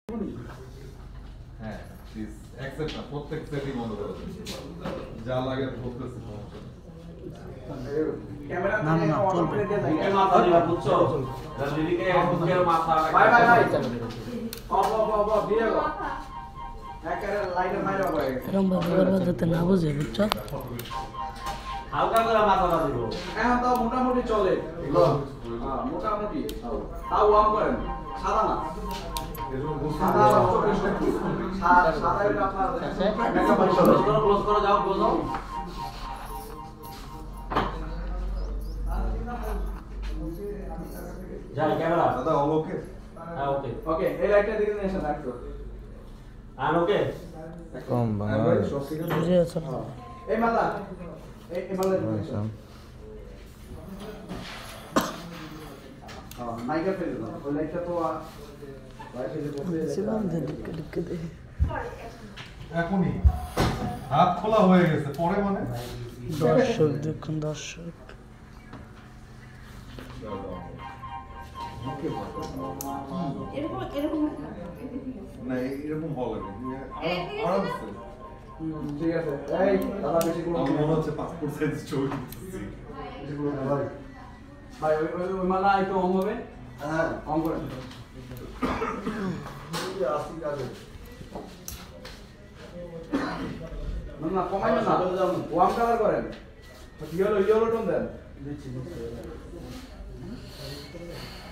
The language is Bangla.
হ্যাঁ প্লিজ অ্যাকসেপ্ট না, প্রত্যেক সেটিং বন্ধ করে দেন, যা লাগে বলতেছি। ক্যামেরা না না চলবে বুকের মাথা দিবা বুঝছো রণদীপকে বুকের মাথা ভাই অব দিয়ে গো একের লাইটের মাইরা ভাই এরকম ভাবে যাতে না বুঝে বুঝছো হালকা করে মাথা দিব এখন তো মোটামুটি চলে হ্যাঁ মোটামুটি তাও ওয়াম করেন সাদা না সাদা এটা আপনার মেকআপ ক্লোজ করে যাও বোঝো যাই ক্যামেরা দাদা অল ওকে? হ্যাঁ ওকে ওকে এই লাইটটা দিকে নিয়ে আসেন একটু আর ওকে কম বাংলা বুঝে আছো এই মালা এই মালা হ্যাঁ মাইকা ফেলে দাও ওই লাইটটা তো লাইটে যে বসে সিলাম দে ঢুকে দে এখনই হাত খোলা হয়ে গেছে, পরে মানে দর্শক দেখুন দর্শক না এরকম হল আরামসে। ঠিক আছে এই দাদা বেশি গুলো আমার মনে হচ্ছে পাসপোর্ট সাইজ ছবি তুলতেছি। বেশি গুলো ভাই ভাই ওই মালা একটু অন হবে হ্যাঁ অন করেন আসি কাজে না কমাইবেন না ওয়াম কালার করেন ইয়েলো টোন দেন দিচ্ছি